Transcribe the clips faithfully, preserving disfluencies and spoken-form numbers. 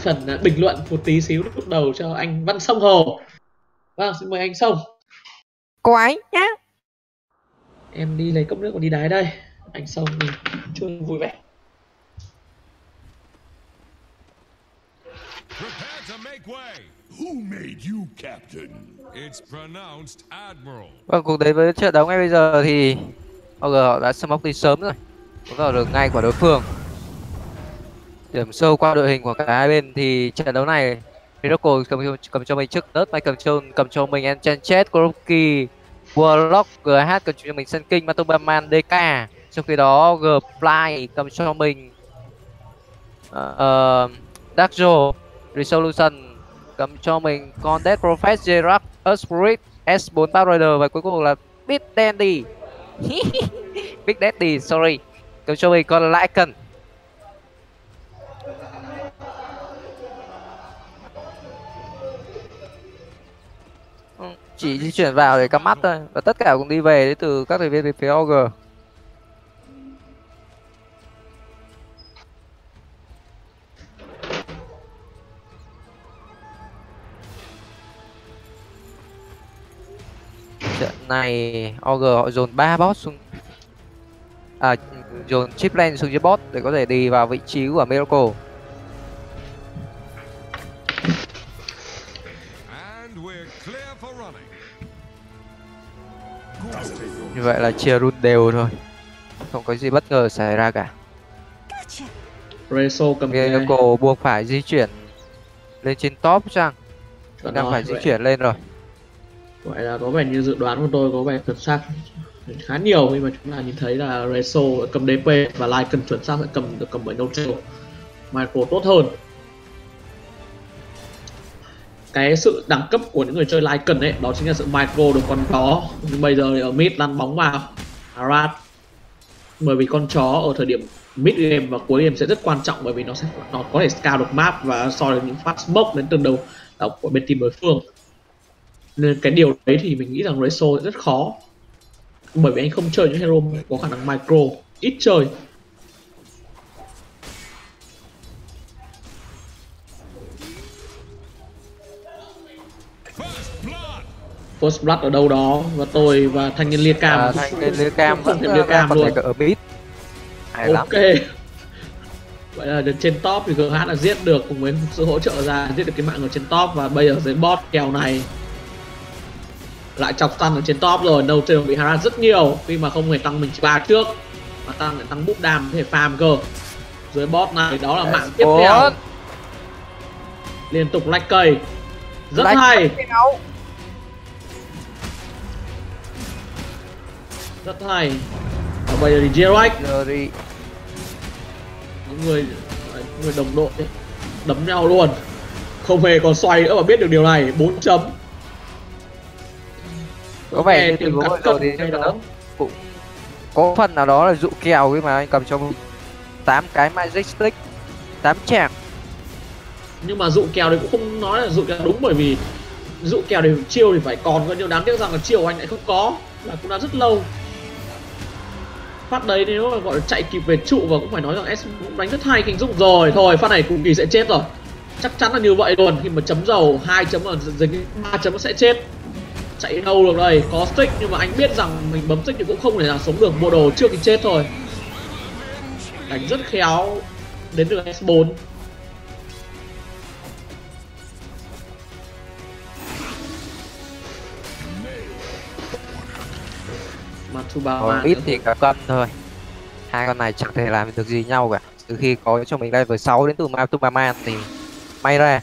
phần bình luận một tí xíu lúc đầu cho anh Văn Sông Hồ. Vâng, xin mời anh Sông. Cô ấy nhá. Em đi lấy cốc nước còn đi đái đây. Anh Sông đi chung vui vẻ. Vâng, cuộc đấy với trận đấu ngay bây giờ thì o giê họ đã smoke đi sớm rồi, có vào được ngay của đối phương. Điểm sâu qua đội hình của cả hai bên thì trận đấu này Miracle cầm, cầm cho mình trước nớt, Michael Jones cầm cho mình Enchanted, Kuroki, Warlock, giê hát cầm cho mình Sun King, Matobaman, đê ca. Trong khi đó G Fly cầm cho mình uh, uh, Dark Joe, Resolution cầm cho mình con Death Prophet, Jerac, Earth Spirit, S bốn Power Rider và cuối cùng là Big Daddy. Big Daddy, sorry, cầm cho mình con Lycan. Chỉ di chuyển vào để cắm mắt thôi, và tất cả cũng đi về đến từ các thành viên về phía o giê. Trận này o giê họ dồn ba boss xuống, à dồn chip lane xuống dưới bot để có thể đi vào vị trí của Miracle. Như vậy là chia run đều thôi, không có gì bất ngờ xảy ra cả. Reso cầm Miracle buộc phải di chuyển lên trên top chăng? Đang phải di chuyển lên rồi. Vậy là có vẻ như dự đoán của tôi có vẻ chuẩn xác khá nhiều khi mà chúng ta nhìn thấy là Reso cầm đê pê và Lycan chuẩn xác sẽ cầm được cầm bởi Neutral. Michael tốt hơn. Cái sự đẳng cấp của những người chơi Lycan ấy, đó chính là sự micro được con chó. Nhưng bây giờ thì ở mid lăn bóng vào Arad, bởi vì con chó ở thời điểm mid game và cuối game sẽ rất quan trọng, bởi vì nó sẽ nó có thể scout được map và so được những phát smoke đến từ đầu đọc của bên team đối phương. Nên cái điều đấy thì mình nghĩ rằng Reso rất khó, bởi vì anh không chơi những hero có khả năng micro, ít chơi. First Blood ở đâu đó và tôi và thanh niên Lia Cam, à, thanh niên Lia Cam vẫn Lia Cam luôn ở mid. Hay ok lắm. Vậy là trên top thì giê hát là giết được, cùng với sự hỗ trợ ra giết được cái mạng ở trên top, và bây giờ dưới bot kèo này lại chọc stun ở trên top rồi. Đâu trên bị harass rất nhiều khi mà không hề tăng mình ba trước mà tăng lại tăng búp đam có thể farm cơ. Dưới bot này đó là mạng tiếp theo, liên tục lách cây rất like hay, rất hay. Và bây giờ thì Jerac, những người những người đồng đội ấy, đấm nhau luôn, không hề còn xoay nữa mà biết được điều này. Bốn chấm có vẻ như tình huống rồi thì đó cũng có phần nào đó là dụ kèo khi mà anh cầm cho tám cái magic stick, tám chàng. Nhưng mà dụ kèo thì cũng không nói là dụ kèo đúng, bởi vì dụ kèo thì chiêu thì phải còn, nhưng đáng tiếc rằng là chiêu anh lại không có, là cũng đã rất lâu. Phát đấy nếu mà gọi là chạy kịp về trụ, và cũng phải nói rằng S cũng đánh rất hay kinh dụng rồi. Thôi phát này cùng kỳ sẽ chết rồi, chắc chắn là như vậy luôn. Khi mà chấm dầu hai chấm ở dính ba chấm nó sẽ chết. Chạy đâu được đây, có stick nhưng mà anh biết rằng mình bấm stick thì cũng không thể nào sống được, bộ đồ trước khi chết thôi. Đánh rất khéo đến được S bốn. Còn ít thì cả cân thôi. Hai con này chẳng thể làm được gì nhau cả. Từ khi có cho mình level sáu đến từ Matobaman thì may ra.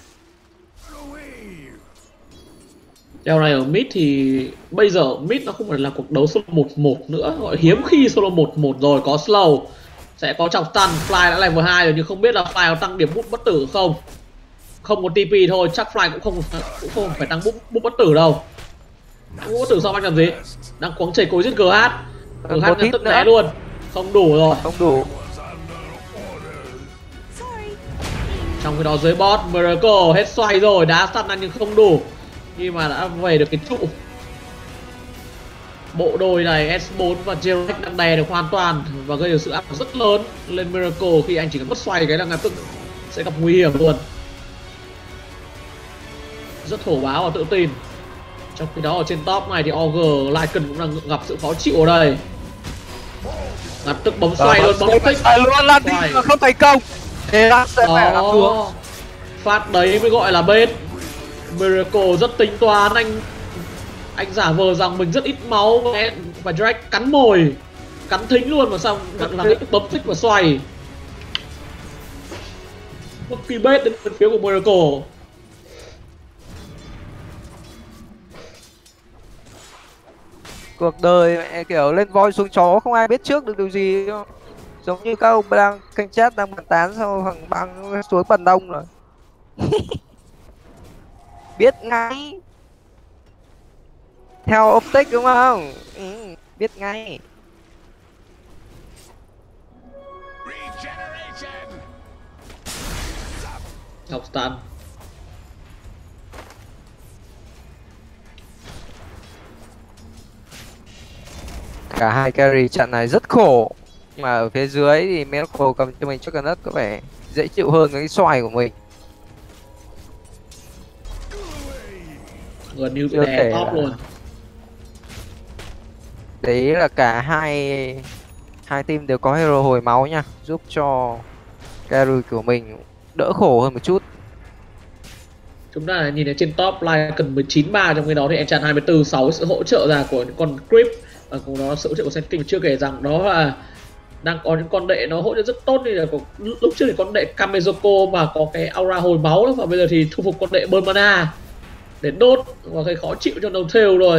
Kèo này ở mid thì bây giờ mid nó không phải là cuộc đấu solo một một nữa, gọi hiếm khi solo một một rồi. Có slow, sẽ có chọc stun. Fly đã level hai rồi nhưng không biết là Fly có tăng điểm bút bất tử không. Không có tê pê thôi, chắc Fly cũng không cũng không phải tăng bút, bút bất tử đâu. Bút bất tử xong anh làm gì? Đang quấn chảy cối giết giê hát. giê hát ngăn tức né luôn. Không đủ rồi. Không đủ. Trong cái đó dưới bot Miracle hết xoay rồi, đá stun nhưng không đủ. Nhưng mà đã về được cái trụ. Bộ đôi này S bốn và Jerac đang đè được hoàn toàn và gây được sự áp lực rất lớn lên Miracle, khi anh chỉ cần mất xoay cái là ngay tức sẽ gặp nguy hiểm luôn. rất hổ báo và tự tin. Trong khi đó ở trên top này thì o giê Lycan cũng đang gặp sự khó chịu ở đây. Lập tức bấm xoay luôn, bấm thích luôn lan đi mà không thành công. Thế là sẽ phải làm thua. Phát đấy mới gọi là bết. Miracle rất tính toán, anh anh giả vờ rằng mình rất ít máu và Drake cắn mồi, cắn thính luôn mà xong làm cái bấm thích và xoay. Một kỳ bết đến bên phía của Miracle. Cuộc đời mẹ kiểu lên voi xuống chó không ai biết trước được điều gì. Giống như các ông đang kênh chat đang bàn tán sau thằng băng xuống phần đông rồi. Biết ngay. Theo optic đúng không? Ừ, biết ngay. Chọc stun. Cả hai carry trận này rất khổ. Nhưng mà ở phía dưới thì Miracle cầm cho mình chắc đất có vẻ dễ chịu hơn cái xoài của mình. Gần như bị đè top luôn. Đấy là cả hai hai team đều có hero hồi máu nha, giúp cho carry của mình đỡ khổ hơn một chút. Chúng ta nhìn thấy trên top Lycan mười chín ba, trong khi đó thì Enchant hai mươi tư sáu, sự hỗ trợ ra của những con creep và cùng đó sự hỗ trợ của Sand King. Chưa kể rằng đó là đang có những con đệ nó hỗ trợ rất tốt, như là có, lúc trước thì con đệ Kamezoko mà có cái aura hồi máu đó, và bây giờ thì thu phục con đệ burn mana để đốt và thấy khó chịu cho N-Tail rồi.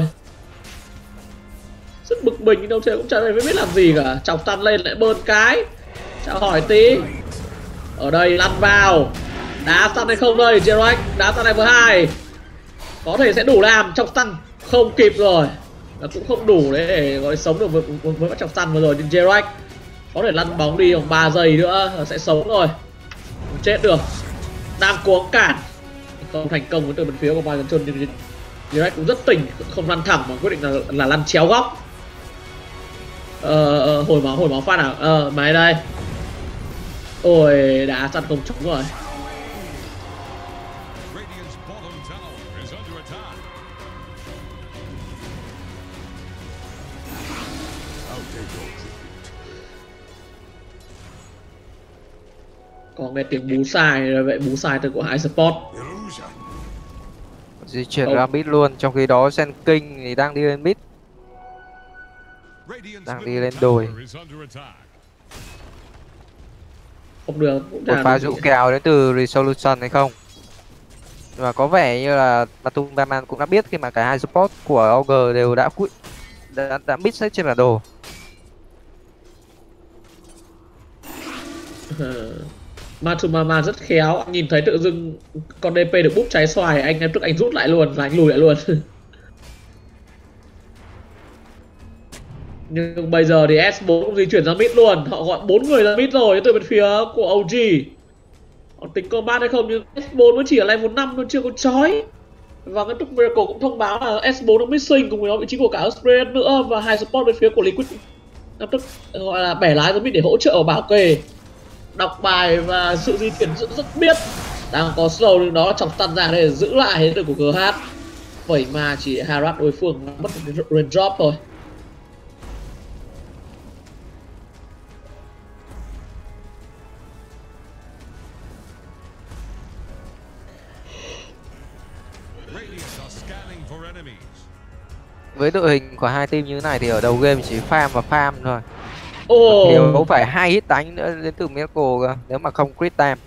Rất bực mình, nhưng N-Tail cũng chẳng biết làm gì cả, chọc tan lên lại burn cái. Chào hỏi tí. Ở đây lăn vào. Đá stun hay không đây, Jerax đá stun level hai. Có thể sẽ đủ làm, chọc stun không kịp rồi. Nó cũng không đủ đấy để gọi sống được với, với bắt chọc stun vừa rồi, nhưng Jerax có thể lăn bóng đi khoảng ba giây nữa là sẽ sống rồi. Không chết được. Đang cuống cản. Không thành công với từ bên phía của Mai Control, nhưng Jerax cũng rất tỉnh, không lăn thẳng mà quyết định là, là lăn chéo góc. Ờ, ờ, hồi máu, hồi máu phát nào. Ờ, máy đây. Ôi, đã chặn công trúng rồi. Có nghe tiếng bú sai, vậy bú sai từ của hai support. Di chuyển ra mid luôn, trong khi đó Sand King thì đang đi lên mid. Đang đi lên đồi. Không được. Một pha dụ kèo đến từ Resolution hay không? Nhưng mà có vẻ như là Batum Batman cũng đã biết khi mà cả hai support của o giê đều đã đã, đã mid hết trên bản đồ. Matumama rất khéo, anh nhìn thấy tự dưng con đê pê được búp trái xoài, anh em tức anh rút lại luôn và anh lùi lại luôn. Nhưng bây giờ thì S bốn cũng di chuyển ra mid luôn, họ gọi bốn người ra mid rồi từ bên phía của o giê. Họ tính combat hay không, nhưng S bốn mới chỉ ở level năm thôi, chưa có chói. Và cái lúc Miracle cũng thông báo là S bốn nó missing cùng với nó vị trí của cả Osprey nữa, và hai support bên phía của Liquid lập tức gọi là bẻ lái ra mid để hỗ trợ bảo kê. Đọc bài và sự di chuyển rất, rất biết. Đang có slow nhưng đó là chọc stun ra để giữ lại hết được của giê hát. Vậy mà chỉ harass đối phương mất range drop thôi. Với đội hình của hai team như thế này thì ở đầu game chỉ farm và farm thôi. Oh. Thiếu phải hai hit đánh nữa đến từ Miracle cơ, nếu mà không crit time.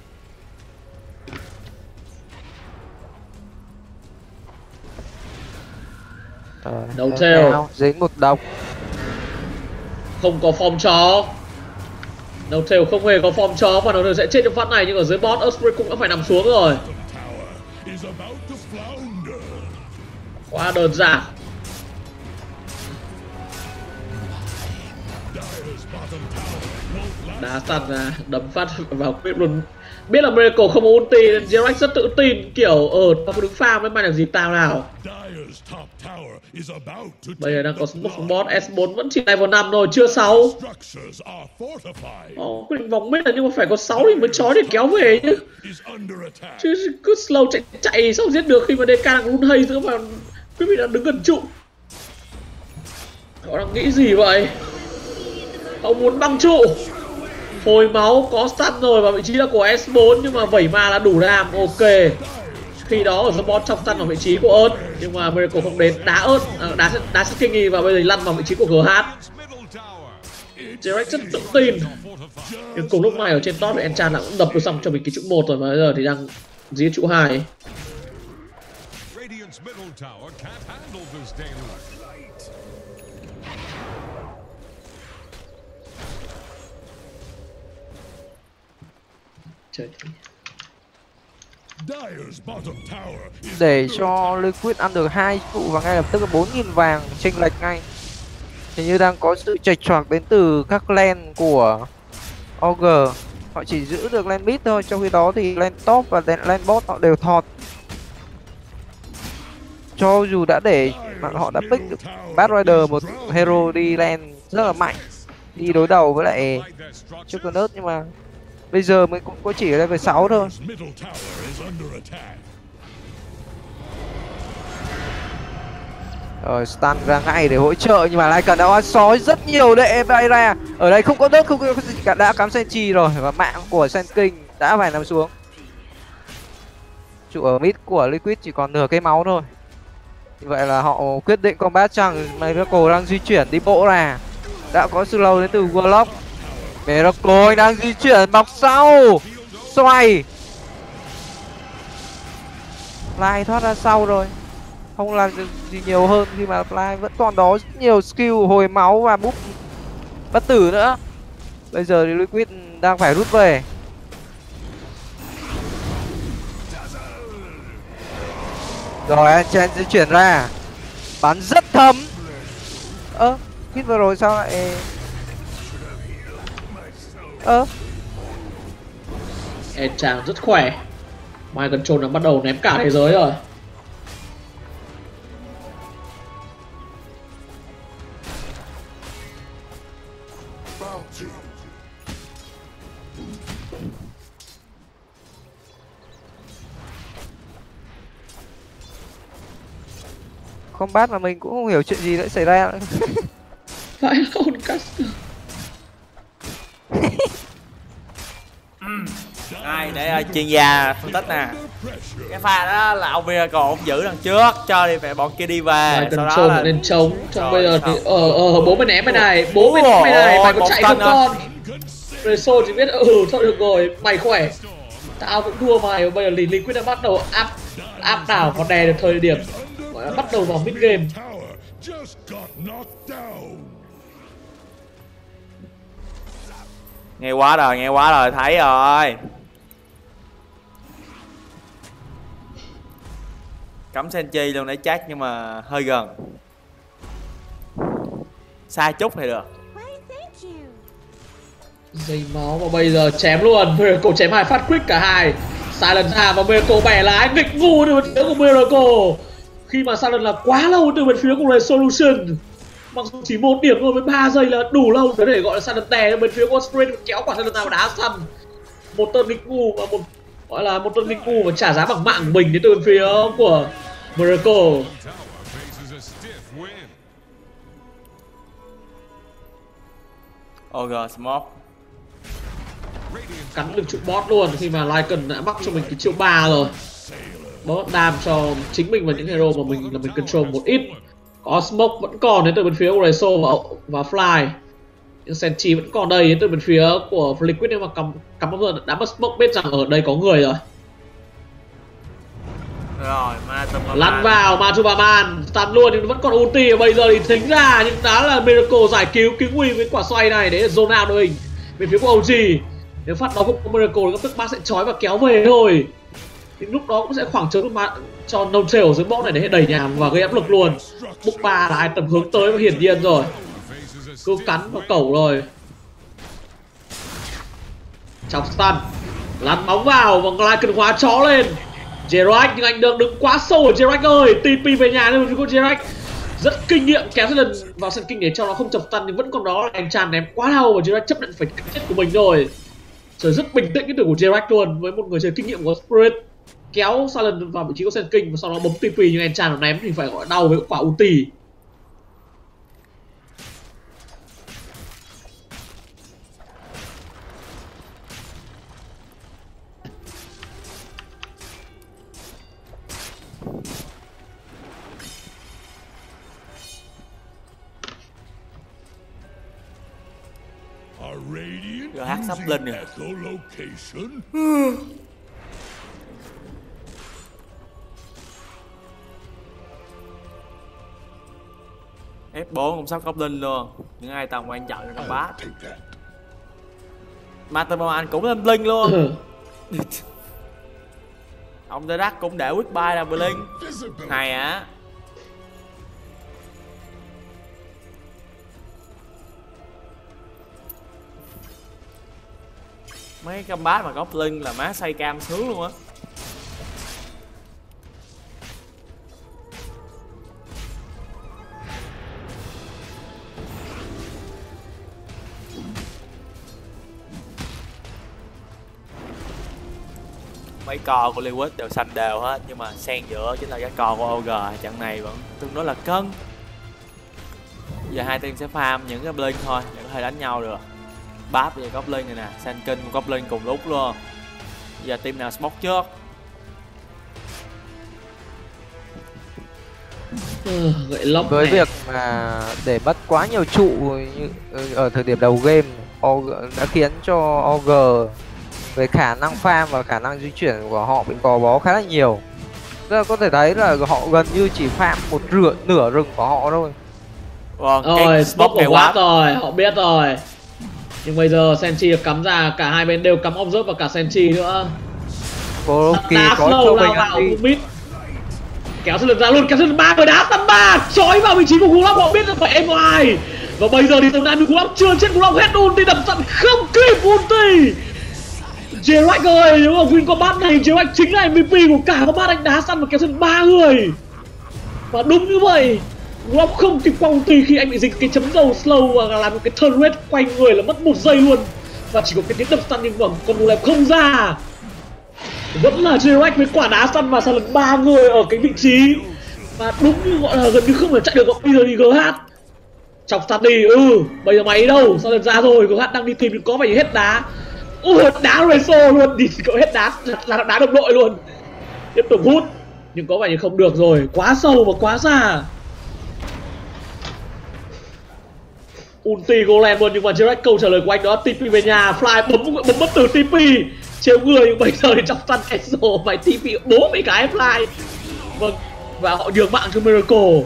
Đầu theo dính một độc. Không có form chó. Đầu theo không hề có form chó và nó sẽ chết trong phát này, nhưng ở dưới bot Osprey cũng đã phải nằm xuống rồi. Quá đơn giản. Đá stun ra, đấm phát vào clip luôn. biết là Miracle không có ulti nên Jarex rất tự tin kiểu ờ tao có đứng farm với mày làm gì tao nào. Bây giờ đang có smoke bot, S bốn vẫn chỉ level năm thôi, chưa sáu. Ồ, quyết định vòng mid là nhưng mà phải có sáu thì mới chói để kéo về chứ. Chứ cứ slow chạy chạy sao giết được khi mà đê ca đang run hay nữa mà quý vị đang đứng gần trụ. Họ đang nghĩ gì vậy? Họ muốn băng trụ. Hồi máu có stun rồi và vị trí là của S bốn nhưng mà vẩy ma là đủ đam. Ok. Khi đó ở support trong stun vào vị trí của Earth nhưng mà Miracle không đến, đá Earth, à, đá đá Skinny và bây giờ lăn vào vị trí của giê hát. Jarex rất tự tin. Nhưng cùng lúc này ở trên top thì Enchant đã cũng đập được xong cho mình cái trụ một rồi và bây giờ thì đang dí trụ hai. Để cho Liquid ăn được hai trụ và ngay lập tức là bốn nghìn vàng chênh lệch ngay. Hình như đang có sự chệch choạc đến từ các lane của o giê. Họ chỉ giữ được lane mid thôi, trong khi đó thì lane top và lane bot họ đều thọt. Cho dù đã để mà họ đã pick được Bad Rider, một hero đi lane rất là mạnh, đi đối đầu với lại Choconossus, nhưng mà bây giờ mới cũng có chỉ level sáu thôi. Rồi stun ra ngay để hỗ trợ nhưng mà lại cần đã sói rất nhiều đệ bay ra. Ở đây không có đất, không có gì cả, đã cắm Senchi rồi và mạng của Sen King đã phải nằm xuống. Trụ ở mid của Liquid chỉ còn nửa cây máu thôi. Như vậy là họ quyết định combat chăng. Miracle đang di chuyển đi bộ ra. Đã có slow đến từ Warlock. Miracle anh đang di chuyển bọc sau. Xoay. Fly thoát ra sau rồi. Không làm được gì nhiều hơn khi mà Fly vẫn còn đó rất nhiều skill hồi máu và búp bất tử nữa. Bây giờ thì Liquid đang phải rút về. Rồi Enchant di chuyển ra. Bắn rất thấm. Ơ, à, hit vừa rồi sao lại... Ơ à. Enchant rất khỏe. Mind Control đã bắt đầu ném cả thế giới rồi. Combat mà mình cũng không hiểu chuyện gì đã xảy ra. Phải không cast. Đây để chuyên gia phân tích nè. Cái pha đó là ông Miracle ông giữ đằng trước cho đi về bọn kia đi về. Mind Sau đó Control là nên chống. Trong bây giờ thì ờ ờ bố mày ném cái này, bố mày ném cái này, mày có chạy không con? Reso chỉ biết ừ thôi được rồi, mày khỏe. Tao cũng thua mày, bây giờ Liquid đã bắt đầu áp áp đảo còn đè được thời điểm bắt đầu vào mid game. Nghe quá rồi, nghe quá rồi, thấy rồi. Cắm Senchi luôn để chắc nhưng mà hơi gần. Xa chút thì được. Dây máu và bây giờ chém luôn. Miracle chém hai phát quick cả hai. Silent ra và Miracle bẻ lái nghịch ngu từ bên phía của Miracle. Khi mà Silent là quá lâu từ bên phía của Resolution. Mặc dù chỉ một điểm thôi với ba giây là đủ lâu để gọi là Silent đè bên phía của Sprint kéo quả Silent ra và đá săn. Một tên nghịch ngu và một gọi là một tên nghịch ngu và trả giá bằng mạng của mình đến từ bên phía của Miracle. ô giê Smoke Cắn được trụ bot luôn khi mà Lycan đã mắc cho mình cái chiêu ba rồi. Bot đam cho chính mình và những hero mà mình là mình control một ít. Có Smoke vẫn còn đến từ bên phía của Reso và, và Fly. Nhưng Senchi vẫn còn đây đến từ bên phía của Liquid nhưng mà cắm cắm bao giờ đã mất Smoke biết rằng ở đây có người rồi. Rồi, ma lăn vào Matubaman stun luôn nhưng vẫn còn ulti. Bây giờ thì tính ra nhưng đã là Miracle giải cứu cứu nguy với quả xoay này. Đấy là zone out đội hình bên phía của ô giê. Nếu phát đó không có Miracle thì lập tức bác sẽ trói và kéo về thôi. Thì lúc đó cũng sẽ khoảng trống cho No Trail dưới bot này để đẩy nhàm và gây áp lực luôn. Book ba là item hướng tới và hiển nhiên rồi. Cứ cắn vào cẩu rồi. Chọc stun. Lăn bóng vào và lại cần hóa chó lên. Jerax nhưng anh được đứng quá sâu ở Jerax ơi. tê pê về nhà nên có Jerax rất kinh nghiệm kéo cái lần vào sân kinh để cho nó không chọc tăn, nhưng vẫn còn đó là anh tràn ném quá đau và Jerax chấp nhận phải cái chết của mình rồi. Trời rất bình tĩnh cái từ của Jerax luôn, với một người chơi kinh nghiệm của Spirit kéo Silent vào vị trí của sân kinh và sau đó bấm tê pê, nhưng anh tràn nó ném thì phải gọi đau với quả ulti. giê hát sắp lên nè. ép bốn cũng sắp Goblin luôn. Những ai tầm quan trọng cho combat. Matamon cũng lên Blink luôn. Ông Jerax cũng để Quick Buy là Blink. Hay á. Mấy combat mà có Blink là má say cam sướng luôn á. Mấy con của Liquid đều xanh đều hết, nhưng mà xen giữa chính là cái con của ô giê trận này vẫn tương đối là cân. Giờ hai team sẽ farm những cái Blink thôi để có thể đánh nhau được. Báp bây giờ có Blink này nè, Sankin cũng có Blink cùng lúc luôn. Giờ team nào smoke trước? Gậy lóc với này. việc mà để mất quá nhiều trụ như ở thời điểm đầu game đã khiến cho o giê về khả năng farm và khả năng di chuyển của họ bị gò bó khá là nhiều. Tức là có thể thấy là họ gần như chỉ farm một nửa nửa rừng của họ thôi. Vâng, rồi smoke của quá rồi, họ biết rồi. Nhưng bây giờ Senchi được cắm ra, cả hai bên đều cắm Observe và cả Senchi nữa. Cô Kỳ có cho mình ăn đi. Kéo sân ra luôn, kéo sân ba người đá tầm ba, chói vào vị trí của Gulong, họ biết là phải em ai. Và bây giờ thì tầm này Gulong chưa chết, Gulong hết ulti đập sẵn không kịp ulti. Jerax ơi, nếu mà win combat này Jerax chính là em vê pê của cả combat, anh đá săn và kéo sân ba người. Và đúng như vậy, Gulong không kịp qua ulti khi anh bị dính cái chấm dầu slow và làm một cái turn rate quay người là mất một giây luôn. Và chỉ có cái tiếng đập săn nhưng mà con Gulong không ra. Vẫn là Jerax với quả đá săn và Silent ba người ở cái vị trí và đúng như gọi là gần như không thể chạy được. Bây giờ thì giê hát chọc sạt đi, ừ bây giờ mày đâu, Silent ra rồi, giê hát đang đi tìm nhưng có phải hết đá. Ui đá Reso luôn, đi cậu hết đá là đá đồng đội luôn. Tiếp tục hút nhưng có vẻ như không được rồi, quá sâu và quá xa. Ulti Golem luôn, nhưng mà Jerax câu trả lời của anh đó tê pê về nhà, Fly bấm bấm bất tử tê pê trêu người, nhưng bây giờ thì trong sân Exo phải tê pê bố mấy cái Fly. Vâng, và họ nhường mạng cho Miracle.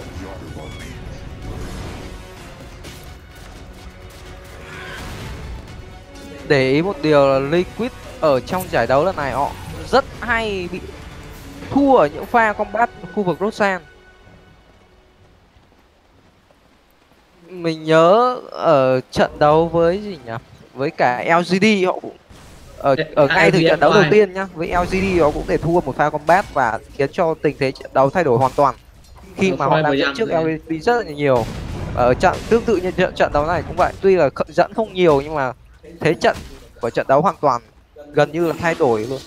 Để ý một điều là Liquid ở trong giải đấu lần này họ rất hay bị thua ở những pha combat khu vực Rosan. Mình nhớ ở trận đấu với gì nhỉ? Với cả lờ giê đê họ cũng ở ở ngay từ trận đấu đầu tiên nhá, với lờ giê đê họ cũng để thua một pha combat và khiến cho tình thế trận đấu thay đổi hoàn toàn. Khi mà họ đang dẫn trước lờ giê đê rất là nhiều. Ở trận tương tự như trận, trận đấu này cũng vậy, tuy là dẫn không nhiều nhưng mà thế trận của trận đấu hoàn toàn gần như là thay đổi luôn.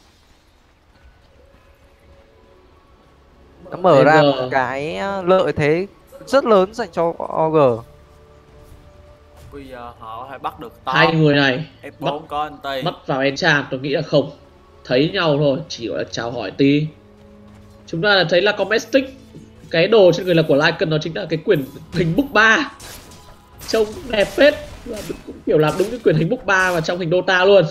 Nó mở Bây ra giờ... một cái lợi thế rất lớn dành cho o giê. Bây giờ họ phải bắt được to. Hai người này ép bốn có anh Tây mất vào enchant, tôi nghĩ là không thấy nhau thôi, chỉ gọi là chào hỏi tí. Chúng ta là thấy là có Mystic, cái đồ trên người là của Lycan, nó chính là cái quyền hình book ba, trông đẹp phết, cũng kiểu làm đúng cái quyền hình book ba mà trong hình Dota luôn.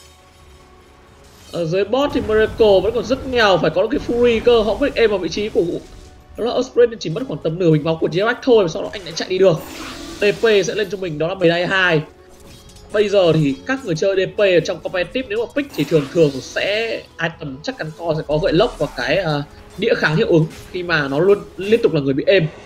Ở dưới bot thì Miracle vẫn còn rất nghèo, phải có cái Fury cơ, họ quyết em vào vị trí của đó là Osprey, nên chỉ mất khoảng tầm nửa bình máu của Jerax thôi, sau đó anh lại chạy đi được. đê pê sẽ lên cho mình đó là mười hai. Bây giờ thì các người chơi đê pê ở trong competitive nếu mà pick thì thường thường sẽ item chắc chắn co sẽ có gậy lốc và cái uh, đĩa kháng hiệu ứng khi mà nó luôn liên tục là người bị êm.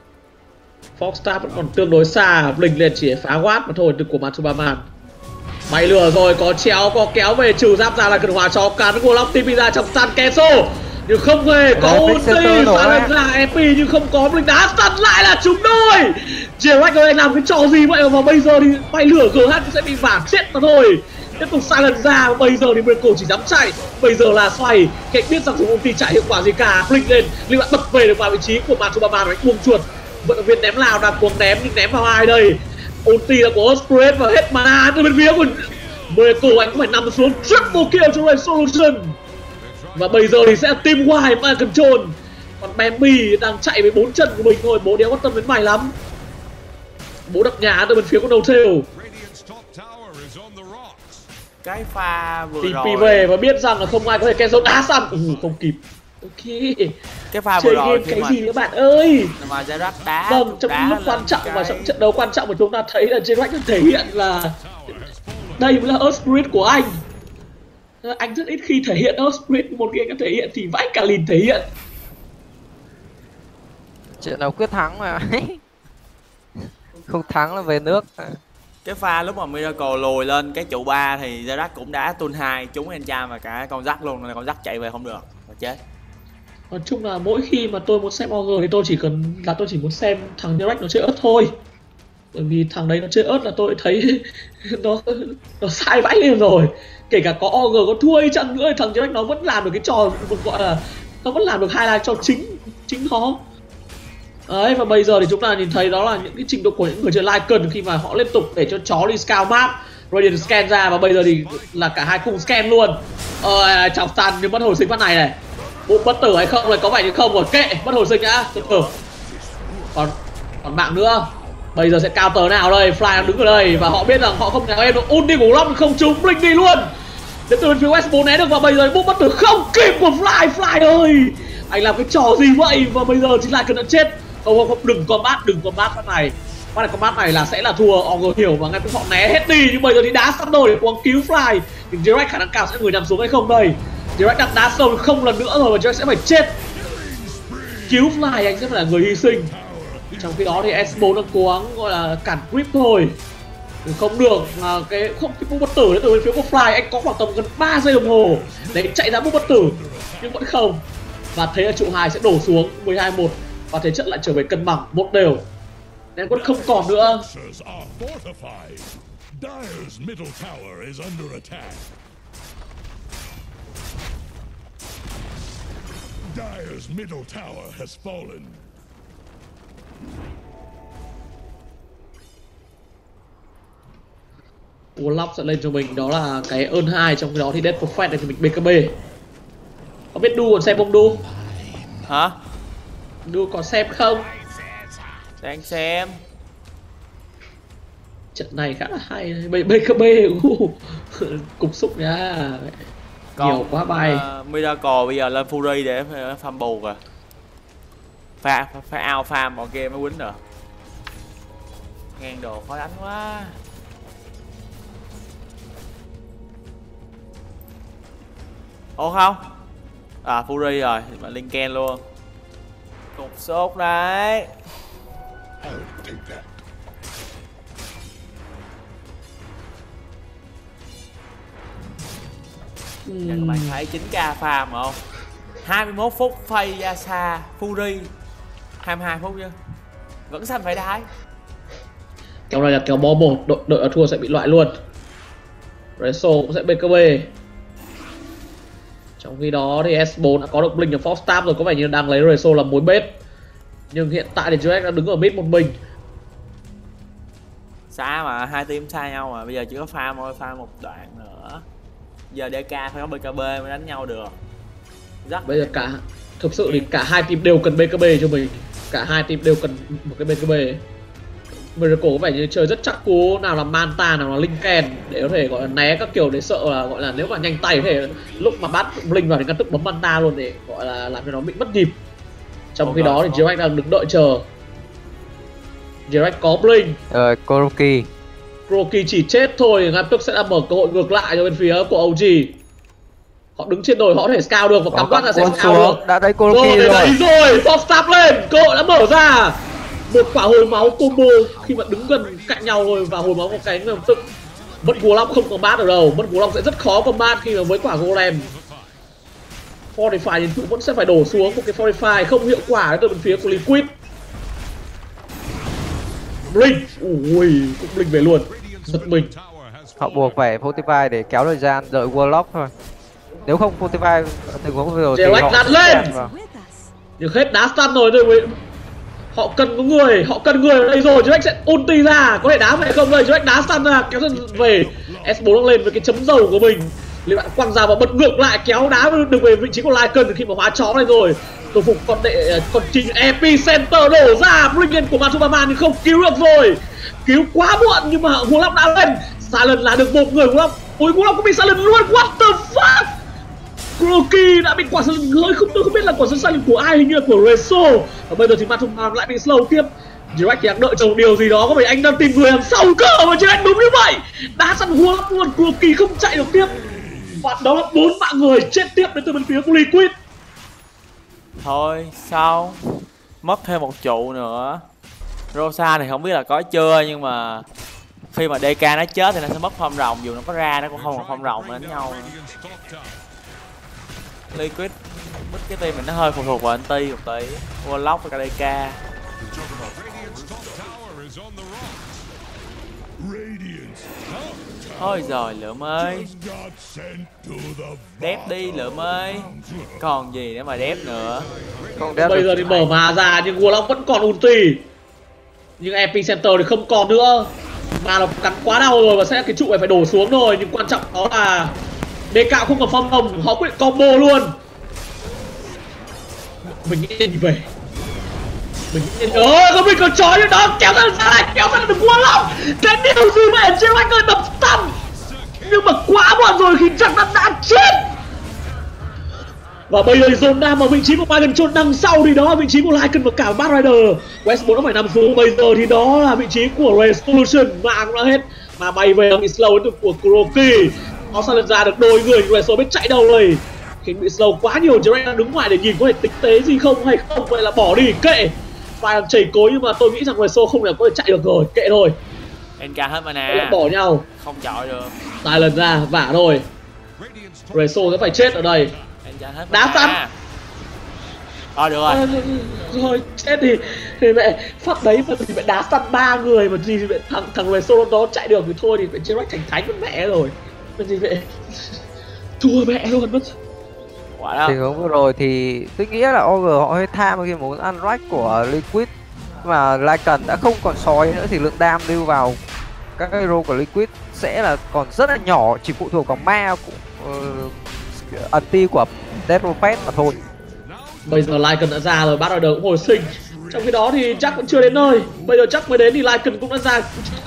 Foxstar vẫn còn tương đối xa, Blink lên chỉ phá quát mà thôi, từ của Matubaman. Bay lửa rồi, có chéo, có kéo về, trừ giáp ra là cần hóa chó cắn của Long Tim ra trong sàn Kenzo. Nhưng không hề có ulti, ra ra ép pê nhưng không có Blink đá, săn lại là trúng đôi. J-Rex ơi, làm cái trò gì vậy mà bây giờ thì bay lửa giê hát sẽ bị vả chết mà thôi. Tiếp tục sai lần ra, bây giờ thì Miracle chỉ dám chạy. Bây giờ là xoay, Kate biết rằng dùng ulti chạy hiệu quả gì cả. Blink lên, Blink đã bật về được vào vị trí của Matsubama đánh buông chuột. Vận động viên ném lao đang cuồng ném nhưng ném vào ai đây? Ulti là của Osprey và hết mana từ bên phía của Miracle, anh cũng phải nằm xuống triple kill cho Red Solution. Và bây giờ thì sẽ team wide mà control. Còn Bambi đang chạy với bốn chân của mình thôi, bố đéo quan tâm đến mày lắm. Bố đập nhà từ bên phía của No Tail. Cái pha vừa tê pê rồi về và biết rằng là không ai có thể cancel đá săn. Ừ, không kịp. Ok. Cái pha vừa rồi cái mà... gì các bạn ơi. Mà J-Rex đá. Vâng, trong đá lúc quan trọng cái... và trong trận đấu quan trọng mà chúng ta thấy là J-Rex thể hiện là đây mới là Earth Spirit của anh. Anh rất ít khi thể hiện Earth Spirit, một khi anh có thể hiện thì vãi cả lìn thể hiện. Trận đấu quyết thắng mà. Không thắng là về nước. Cái pha lúc mà Miracle lùi lên cái trụ ba thì J-Rex cũng đã tuôn hai trúng Enchant và cả con Jack luôn, nên là con Jack chạy về không được và chết. Nói chung là mỗi khi mà tôi muốn xem o giê thì tôi chỉ cần là tôi chỉ muốn xem thằng J-Rex nó chơi ớt thôi. Bởi vì thằng đấy nó chơi ớt là tôi thấy nó nó sai vãi lên rồi. Kể cả có o giê có thua hay chăng nữa thì thằng J-Rex nó vẫn làm được cái trò gọi là nó vẫn làm được highlight cho chính chính nó. Đấy, và bây giờ thì chúng ta nhìn thấy đó là những cái trình độ của những người chơi Lycan khi mà họ liên tục để cho chó đi scout map, Radiant scan ra và bây giờ thì là cả hai cùng scan luôn. Ờ, chọc sàn nhưng mất hồi sinh phát này này. Bộ bất tử hay không này, có vẻ như không rồi, kệ, mất hồi sinh nhá, từ từ. Còn còn mạng nữa. Bây giờ sẽ counter nào đây, Fly đang đứng ở đây và họ biết rằng họ không nhào em được, ulti của Long không trúng, Blink đi luôn. Đến từ bên phía West bốn né được và bây giờ bộ bất tử không kịp của Fly, Fly ơi. Anh làm cái trò gì vậy và bây giờ chính lại cần đã chết. Không không không, đừng combat, đừng combat phát này. Phát này combat này là sẽ là thua, Ogre hiểu và ngay lúc họ né hết đi nhưng bây giờ thì đá sắp đôi để quăng cứu Fly. Nhưng J-Rex khả năng cao sẽ người nằm xuống hay không đây. J-Rex đặt đá sâu không lần nữa rồi và J-Rex sẽ phải chết. Cứu Fly anh sẽ phải là người hy sinh. Trong khi đó thì S bốn đang cố gắng gọi là cản grip thôi. Không được, mà cái không cái bút bất tử đến từ bên phía của Fly, anh có khoảng tầm gần ba giây đồng hồ để chạy ra bút bất tử nhưng vẫn không. Và thế là trụ hai sẽ đổ xuống mười hai một và thế trận lại trở về cân bằng một đều. Nên vẫn không còn nữa. Dire's middle tower has fallen. Warlock sẽ lên cho mình đó là cái ơn hai, trong khi đó thì Death Prophet này thì mình bê ca bê. Có biết đu còn xem không đu? Hả? Đu còn xem không? Đang xem. Trận này khá là hay, bê ca bê cục xúc nha. Còn, nhiều quá bay. Uh, Miracle bây giờ lên Fury để farm bù rồi. Pha pha out farm bọn kia mới quýnh rồi. Ngang đồ khó đánh quá. Ồ không? À Fury rồi, mà Lincoln luôn. Cục sốt đấy. Uhm. Các bạn thấy chín k farm không? hai mươi mốt phút phay Yasa Fury hai mươi hai phút chứ. Vẫn xanh phải đái. Kéo này là kéo bó một, đội đội ở thua sẽ bị loại luôn. Reso cũng sẽ bê ca bê. Trong khi đó thì S bốn đã có được Blink và Foxstab rồi, có vẻ như đang lấy Reso làm mối bếp. Nhưng hiện tại thì J-Rex đang đứng ở mid một mình. Xa mà, hai team xa nhau mà, bây giờ chỉ có farm thôi, farm một đoạn nữa. Giờ đê ca phải có bê ca bê mới đánh nhau được. Rất bây giờ cả thực sự thì cả hai team đều cần bê ca bê cho mình. Cả hai team đều cần một cái bê ca bê. Miracle có vẻ như chơi rất chắc cú, nào là Manta, nào là Lincoln để có thể gọi là né các kiểu, để sợ là gọi là nếu mà nhanh tay có thể lúc mà bắt Blink vào thì ngăn tức bấm Manta luôn để gọi là làm cho nó bị mất nhịp. Trong okay, khi đó thì J-Rex đang đứng đợi chờ. J-Rex có Blink. Rồi, Kuroki. Kuroki chỉ chết thôi, ngay tức sẽ là mở cơ hội ngược lại cho bên phía của o giê. Họ đứng trên đồi họ có thể scout được và cắm quát là sẽ scout được. Đã thấy Kuroki rồi. rồi. Đấy rồi, Foxstab lên, cơ hội đã mở ra. Một quả hồi máu combo khi mà đứng gần cạnh nhau rồi và hồi máu một cái lập tức Mất Warlock không combat được đâu, mất Warlock sẽ rất khó combat khi mà với quả golem. Fortify thì cũng vẫn sẽ phải đổ xuống một cái Fortify không hiệu quả từ bên phía của Liquid. Blink, ui, cũng Blink về luôn, giật mình. Họ buộc phải Fortify để kéo thời gian đợi Warlock thôi. Nếu không Fortify tình huống vừa rồi thì họ đặt lên. Nhưng hết đá stun rồi rồi. Họ cần có người, họ cần người ở đây rồi. Jack sẽ ulti ra, có thể đá về không đây. Jack đá stun ra, kéo dần về. ét bốn đang lên với cái chấm dầu của mình. Liệu bạn quăng ra và bật ngược lại, kéo đá được về vị trí của Lycan khi mà hóa chó này rồi. Tổ phục con đệ con trình Epicenter đổ ra. Brilliant của Matsubaman nhưng không cứu được rồi. Cứu quá muộn nhưng mà Warlock đã lên. Silent là được một người Warlock. Ôi Warlock cũng bị Silent luôn. What the fuck? Kuroki đã bị quả sân hơi không tôi không biết là quả sân xanh của ai, hình như là của Reso. Và bây giờ thì Matsubaman lại bị slow tiếp. Jack thì đang đợi chờ điều gì đó, có phải anh đang tìm người đằng sau cơ mà Jack đúng như vậy. Đá săn Warlock luôn, Kuroki không chạy được tiếp. Và đó là bốn mạng người chết tiếp đến từ bên phía của Liquid. Thôi sao mất thêm một trụ nữa. Rosa thì không biết là có chưa, nhưng mà khi mà đê ca nó chết thì nó sẽ mất phong rồng, dù nó có ra nó cũng không còn phong rồng đánh nhau nữa. Liquid mất cái team mình nó hơi phụ thuộc vào anh Ti một tí, Warlock và đê ca. Thôi rồi Lượm ơi, đép đi Lượm ơi, còn gì để mà đép nữa. Không đép bây giờ thì mở mà ra nhưng Warlock vẫn còn ulti. Nhưng Epicenter thì không còn nữa. Mà nó cắn quá đau rồi và sẽ cái trụ này phải đổ xuống rồi. Nhưng quan trọng đó là đê ca không còn phong hồng, họ quyết định combo luôn. Mình nghĩ gì về. Mình nghĩ ơi không mình còn chó như đó, kéo ra ra lại, kéo ra được Warlock. Cái điều gì mà em chơi anh ơi đập stun. Nhưng mà quá muộn rồi khi chắc đã đã chết. Và bây giờ Zone đang ở vị trí của Magan Chôn, đằng sau thì đó là vị trí của Lycan và cả Bad Rider. West bốn nó phải nằm xuống, bây giờ thì đó là vị trí của Resolution. Mạng cũng đã hết. Mà bay về bị slow đến từ của Kuroki. Nó sao lên ra được đôi người, Resolution biết chạy đâu rồi. Khi bị slow quá nhiều, Jared đang đứng ngoài để nhìn có thể tinh tế gì không hay không. Vậy là bỏ đi, kệ. Phải làm chảy cối nhưng mà tôi nghĩ rằng Resolution không thể có thể chạy được rồi, kệ thôi. en ca hết mà nè. Vậy là bỏ nhau. Không chọi được. Tài lần ra, vả rồi. Resolution sẽ phải chết ở đây. Đá săn. Ờ được rồi. À, rồi chết thì, thì mẹ phát đấy mà thì mẹ đá săn ba người mà gì mẹ thằng thằng Reso đó chạy được thì thôi thì mẹ chơi thành thánh mất mẹ rồi. Cái gì mẹ thua mẹ luôn mất. Tình huống vừa rồi thì tôi nghĩ là o giê họ hơi tham khi muốn ăn rack của Liquid, mà Lycan đã không còn sói nữa thì lượng đam lưu vào các cái hero của Liquid sẽ là còn rất là nhỏ, chỉ phụ thuộc vào ma của uh, anti của Deathropet mà thôi. Bây giờ Lycan đã ra rồi, Bad Rider cũng hồi sinh. Trong khi đó thì chắc vẫn chưa đến nơi. Bây giờ chắc mới đến thì Lycan cũng đã ra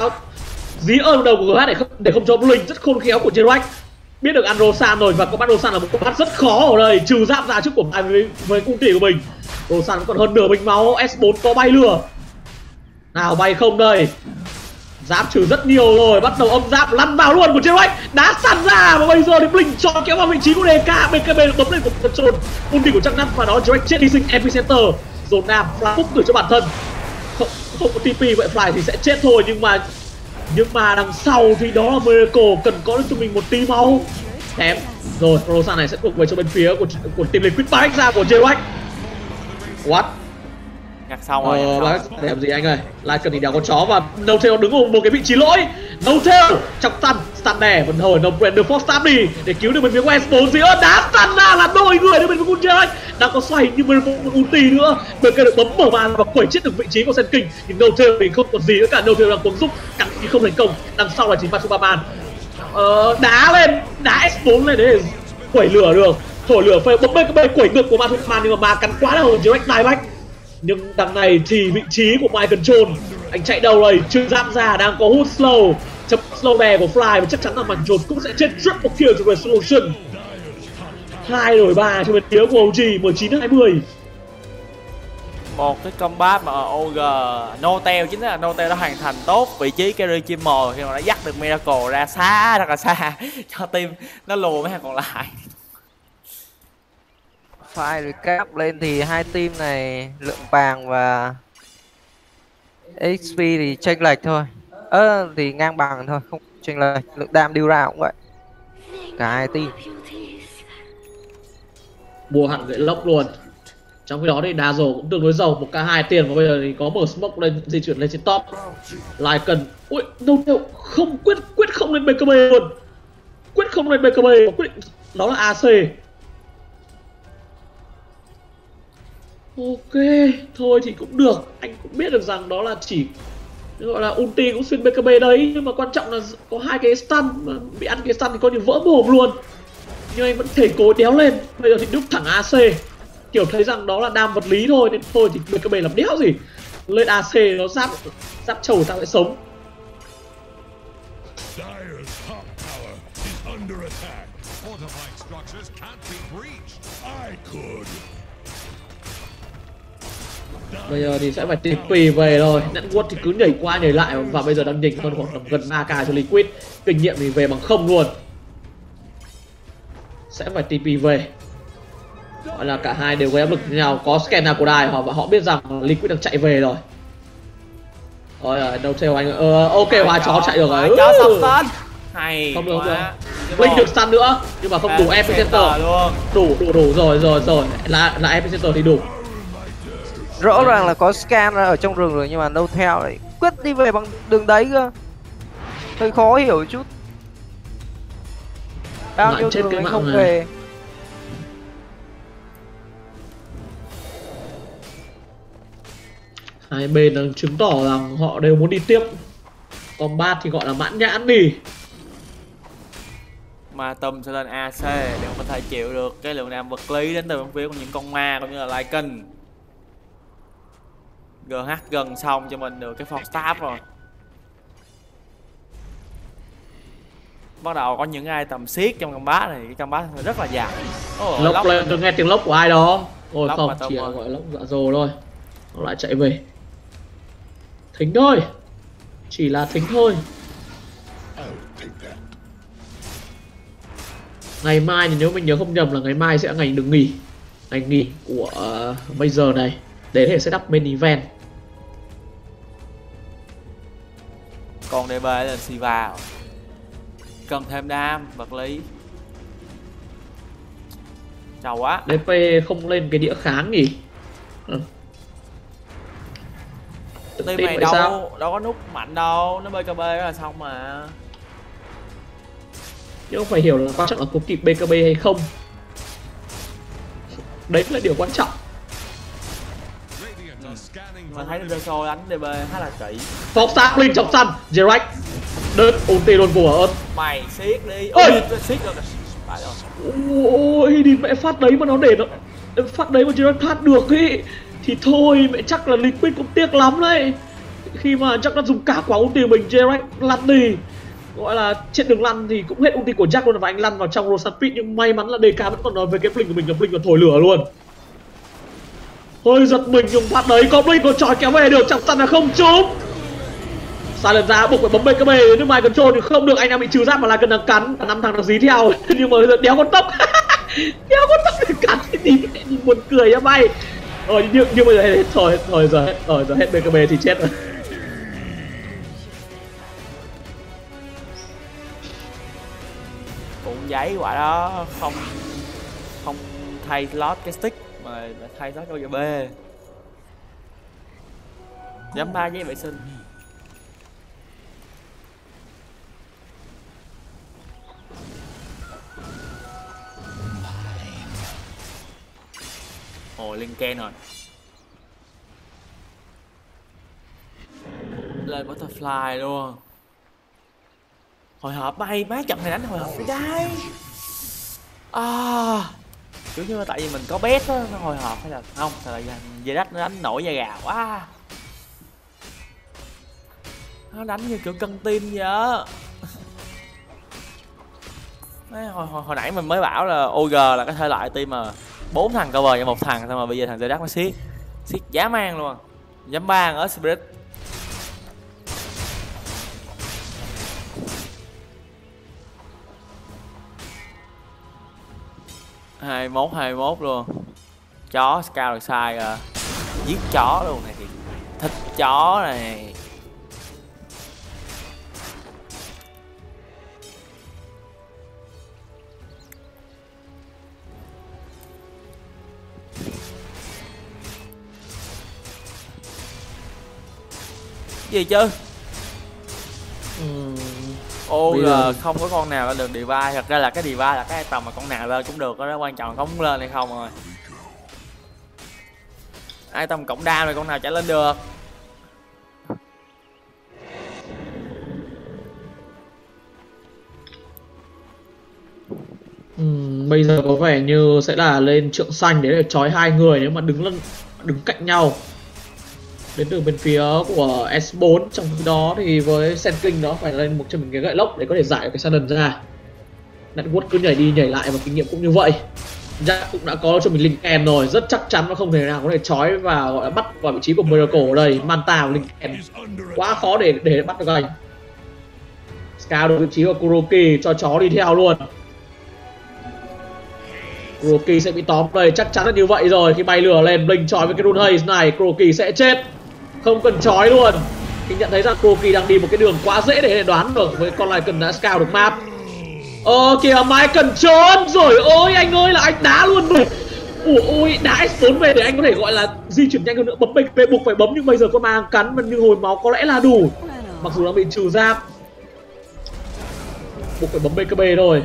dí ơn đầu của giê hát để không để không cho Blink rất khôn khéo của Jack. Biết được ăn Rosan rồi và có bắt Rosan là một con bắt rất khó ở đây, trừ giáp ra trước của ai với, với cung tỷ của mình. Rosan còn hơn nửa bình máu, ét bốn có bay lửa. Nào bay không đây. Giáp trừ rất nhiều rồi, bắt đầu âm giáp lăn vào luôn của Jack. Đá săn ra và bây giờ thì Blink cho kéo vào vị trí của đê ca, bê ca bê bấm lên của Trôn. Cung tỷ của Trăng Năm và đó Jack chết hy sinh Epicenter. Zone Nam Fly phúc gửi cho bản thân. Không, không có tê pê vậy Fly thì sẽ chết thôi, nhưng mà Nhưng mà đằng sau thì đó là Miracle, cần có được cho mình một tí máu. Thém. Rồi, Rosa này sẽ thuộc về cho bên phía của, của team Liquid ba ra của Jack. What? Ngặt xong rồi. Ờ, là để làm gì anh ơi? Lycan thì đéo con chó và No Tail đứng ở một cái vị trí lỗi. No Tail trong stun, stun đè vẫn hồi No Brand được Fox Stab đi để cứu được bên phía của ét bốn gì ơ, đá stun ra là đôi người đến bên phía của Jack. Đang có xoay nhưng Miracle còn ulti nữa. Bên kia được bấm mở màn và quẩy chết được vị trí của Sen King. Nhưng No Tail thì không còn gì nữa cả, No Tail đang cuốn giúp cắn thì không thành công. Đằng sau là chính Matsubaman. Ờ, đá lên, đá ét bốn lên để quẩy lửa được. Thổi lửa phê bấm bên cái bên quẩy ngược của Matsubaman nhưng mà ma cắn quá là Jack đai bách. Nhưng đằng này thì vị trí của Mind Control, anh chạy đâu đây, chưa giáp ra, đang có hút slow, chấm slow bè của Fly và chắc chắn là Mind Control cũng sẽ chết rất một kill cho Resolution. Hai đổi ba cho bên phía của ô giê, mười chín hai mươi. Một cái combat mà ô giê No Tail chính là No Tail đã hoàn thành tốt vị trí carry chim mồi khi mà đã dắt được Miracle ra xa rất là xa cho team nó lùa mấy hàng còn lại. Phải recap lên thì hai team này lượng vàng và ích pê thì chênh lệch thôi. Ơ ờ, thì ngang bằng thôi, không chênh lệch, lượng đam deal ra cũng vậy. Cả hai team. Mua hẳn gậy lốc luôn. Trong khi đó thì Dazzle cũng tương đối giàu, một k hai tiền, và bây giờ thì có mở smoke lên, di chuyển lên trên top. Lại cần, ui, đâu đâu, không quyết quyết không lên bê ca bê luôn. Quyết không lên bê ca bê, quyết định đó là a xê. Ok, thôi thì cũng được, anh cũng biết được rằng đó là chỉ gọi là ulti cũng xuyên bê ca bê đấy, nhưng mà quan trọng là có hai cái stun, mà bị ăn cái stun thì coi như vỡ mồm luôn. Nhưng anh vẫn thể cố đéo lên, bây giờ thì đúc thẳng a xê. Kiểu thấy rằng đó là đam vật lý thôi, nên thôi thì bê ca bê làm đéo gì. Lên a xê nó giáp giáp trầu tao sẽ sống. Dire's top tower is under attack. Fortified structures can't be breached. I could. Bây giờ thì sẽ phải tê pê về rồi. Network thì cứ nhảy qua nhảy lại, và bây giờ đang nhỉnh hơn khoảng tầm gần ba k cho Liquid. Kinh nghiệm thì về bằng không luôn. Sẽ phải tê pê về. Gọi là cả hai đều gây áp lực như nhau. Có scan nào của đài họ, và họ biết rằng Liquid đang chạy về rồi. Ôi rồi, đâu theo anh. Ờ, ok, hóa chó chạy được rồi. Chó sập stun. Hay không được, quá. Linh được stun nữa, nhưng mà không đủ epicenter. Đủ đủ đủ rồi rồi rồi. Là là epicenter thì đủ. Rõ ràng là có scan ở trong rừng rồi, nhưng mà đâu theo đấy quyết đi về bằng đường đấy cơ. Hơi khó hiểu chút. Bao nhiêu đường anh không về. Hai bên đang chứng tỏ rằng họ đều muốn đi tiếp. Combat thì gọi là mãn nhãn đi. Ma Tâm sẽ lên a xê để có thể chịu được cái lượng đam vật lý đến từ bên phía của những con ma cũng như là Lycan. giê hát gần xong cho mình được cái force staff rồi. Bắt đầu có những ai tầm siết trong combat này, cái combat rất là dài. Oh, lốc lên, tôi nghe tiếng lốc của ai đó. Ôi lốc không, chỉ là gọi lốc dạ dồ thôi. Nó lại chạy về. Thính thôi. Chỉ là thính thôi. Ngày mai thì nếu mình nhớ không nhầm là ngày mai sẽ là ngày được nghỉ. Ngày nghỉ của uh, Major này, để thể setup main event. Còn đê bê là Siva. Cần thêm đam vật lý. Chào quá. đê pê không lên cái đĩa kháng nhỉ? Ừ. Team này đâu sao? Đâu có nút mạnh đâu, nó bê ca bê là xong mà. Nhưng không phải hiểu là quan trọng là có kịp bê ca bê hay không. Đấy là điều quan trọng. Mà thấy Draco đánh đê bê khá là kỹ. Fox Stark Linh trong sân, Jerax đớt ulti luôn của ơn. Mày siết đi. Ôi, siết rồi. Phải rồi. Ôi, đi mẹ phát đấy mà nó để nó phát đấy mà Jerax thoát được ý thì thôi mẹ chắc là Liquid cũng tiếc lắm đấy. Khi mà chắc nó dùng cả quả ulti của mình, Jerax lăn đi. Gọi là trên đường lăn thì cũng hết ulti của Jack luôn, và anh lăn vào trong Roshan Pit, nhưng may mắn là đê ca vẫn còn nói về cái Blink của mình, là Blink còn thổi lửa luôn. Hơi giật mình dùng phát đấy, có Blink còn tròi kéo về được, chẳng săn là không trúng. Sai lần ra buộc phải bấm bê ca bê, nhưng mà control thì không được, anh đang bị trừ giáp mà là cần đang cắn, và năm thằng đang dí theo. Nhưng mà đéo con tốc. Đéo con tốc để cắn thì tí nhìn buồn cười á bay. Rồi nhưng, nhưng bây giờ hết thôi, thôi giờ hết, rồi giờ hết bê ca bê thì chết rồi. Cuộn giấy quả đó không không thay slot cái stick mà đã thay slot đôi B. Dám ba giấy vệ sinh. Ồ, lên Ken rồi. Lên butterfly luôn. Hồi hộp bay, má trận này đánh hồi hộp với đây. À, kiểu như là tại vì mình có bet á, nó hồi hộp hay là không? Thật là về đất nó đánh nổi da gà quá. Nó đánh như kiểu cân tim vậy á. Hồi, hồi, hồi nãy mình mới bảo là o giê là cái thể loại team mà bốn thằng cover cho một thằng, sao mà bây giờ thằng Zedak nó siết siết giá man luôn. Dám ba ở Spirit. hai mốt hai mốt luôn. Chó scout được sai rồi. Giết chó luôn này thì thịt chó này. Gì chứ? Ừm, Ô bây là giờ- không có con nào lên được divide. Thật ra là cái divide là cái tầm mà con nào lên cũng được đó, quan trọng là có muốn lên hay không rồi. Ai tầm cộng đam rồi con nào chạy lên được. ừm, bây giờ có vẻ như sẽ là lên trượng xanh để trói hai người nếu mà đứng lên đứng cạnh nhau. Đến từ bên phía của S bốn, trong khi đó thì với Sen King đó phải lên một trong những cái gậy lốc để có thể giải được cái Sudden ra. Network cứ nhảy đi nhảy lại và kinh nghiệm cũng như vậy. Jack cũng đã có cho mình Lincoln rồi, rất chắc chắn nó không thể nào có thể trói và gọi là bắt vào vị trí của Miracle ở đây. Manta và Lincoln quá khó để để bắt được anh. Scout được vị trí của Kuroki, cho chó đi theo luôn. Kuroki sẽ bị tóm đây, chắc chắn là như vậy rồi. Khi bay lửa lên, Blink chói với cái Rune Haze này, Kuroki sẽ chết. Không cần chói luôn. Khi nhận thấy rằng Kuroki đang đi một cái đường quá dễ để đoán được với con Lycan đã scout được map. Ờ kìa, Mai cần trốn rồi. Ôi anh ơi, là anh đá luôn rồi. Ủa ôi, đá S bốn về để anh có thể gọi là di chuyển nhanh hơn nữa. Bấm B K B buộc phải bấm, nhưng bây giờ con ma cắn và như hồi máu có lẽ là đủ. Mặc dù đang bị trừ giáp, buộc phải bấm B K B thôi.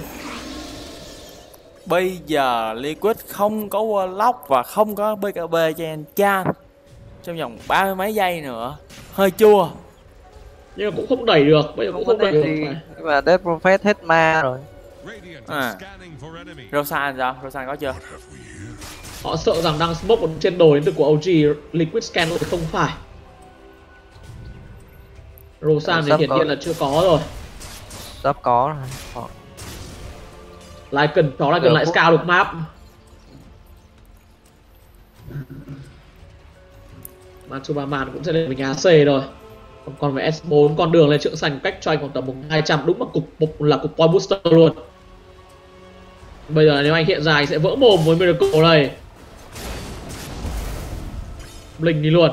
Bây giờ Liquid không có Warlock và không có B K B cho Enchant trong vòng ba mươi mấy giây nữa. Hơi chua. Nhưng mà cũng không đẩy được, bây giờ cũng Không không có đẩy được. gì. Mà Death Prophet hết ma rồi. Radiant À. are scanning for enemy. Rosan sao? Rosan có chưa? Họ sợ rằng đang smoke trên đồi đến từ của O G. Liquid Scan thì không phải. Rosan thì Sắp hiển có. nhiên là chưa có rồi. Sắp có rồi. Họ- Lycan, chó Lycan Được lại phút. scout được map. Machubaman cũng sẽ lên mình A C rồi. Còn còn với S bốn, con đường lên trượng xanh cách cho anh khoảng tầm một hai trăm, đúng là cục một là cục point booster luôn. Bây giờ nếu anh hiện ra anh sẽ vỡ mồm với Miracle này. Blink đi luôn.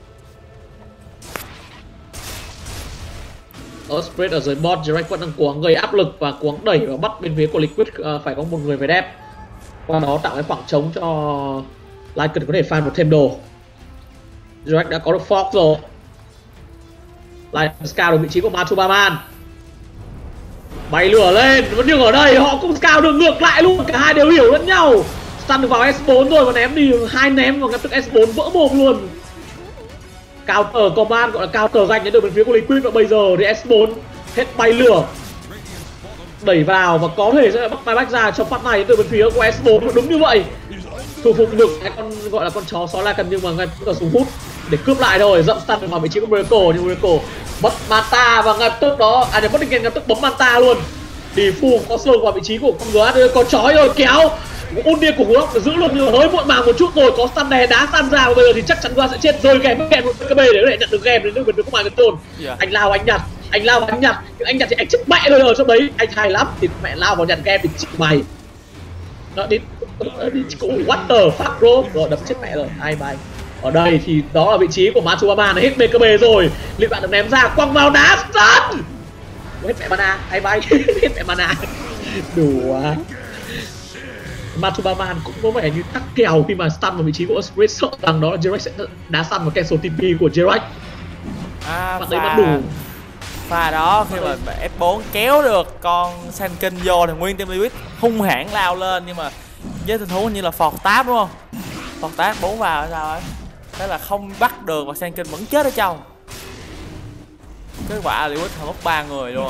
Ở spread ở dưới bot, Direct vẫn đang cố gắng gây áp lực và cố gắng đẩy và bắt bên phía của Liquid uh, phải có một người về đép. Qua đó tạo cái khoảng trống cho Lycan có thể farm một thêm đồ. Direct đã có được Fox rồi. Lycan scout được vị trí của Machubaman. Bay lửa lên, vẫn nhưng ở đây họ cũng scout được ngược lại luôn, cả hai đều hiểu lẫn nhau. Stun được vào S bốn rồi và ném đi, hai ném và ngay tức S bốn vỡ mồm luôn. Counter command gọi là counter ganh đến từ bên phía của Liquid, và bây giờ thì S bốn hết bay lửa đẩy vào và có thể sẽ bắt bay back ra cho phát này từ bên phía của S bốn. Đúng như vậy, thu phục được cái con gọi là con chó sói Lycan, nhưng mà ngay cả súng hút để cướp lại rồi, dậm stun vào vị trí của Miracle, nhưng Miracle mất Manta và ngay tức đó à để mất ngay tức bấm Manta luôn. Đi phu có sơ vào vị trí của con gái, có chói rồi, kéo ôn điên của Gulok giữ luôn, nhưng hơi muộn màng một chút rồi, có stun đè đá stun ra và bây giờ thì chắc chắn qua sẽ chết rồi. Kèm kèm một B K B để có thể nhận được game đến được được không ai control. Yeah. Anh lao anh nhặt, anh lao anh nhặt, nhưng anh nhặt thì anh chết mẹ rồi ở trong đấy, anh hay lắm thì mẹ lao vào nhặt game thì chịu mày. Đó đi đi cũng what the fuck bro, rồi đập chết mẹ rồi, hai bay. Ở đây thì đó là vị trí của Machubaman, hết B K B rồi, liệu bạn được ném ra quăng vào đá stun. Hết mẹ mana, hai bay, hết mẹ mana. Đủ quá. Machubaman cũng có vẻ như tắc kèo khi mà stun vào vị trí của Spirit, sợ rằng đó là Jirek sẽ đá stun vào cancel T P của Jirek. À, Bạn đấy pha, bắt đủ. pha đó khi mà F bốn kéo được con Sankin vô thì nguyên team Liquid hung hãn lao lên, nhưng mà với tình huống như là phọt táp đúng không? Phọt táp bốn vào hay sao ấy, thế là không bắt được và Sankin vẫn chết ở trong. Kết quả là Liquid mất ba người luôn.